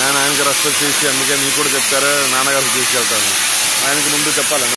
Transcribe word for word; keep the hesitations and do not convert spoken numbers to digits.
ఆయన ఆయనకి రెస్పెక్ట్ చేసి అందుకే మీకు కూడా చెప్తారు నాన్నగారికి తీసుకెళ్తాను ఆయనకి ముందు చెప్పాలి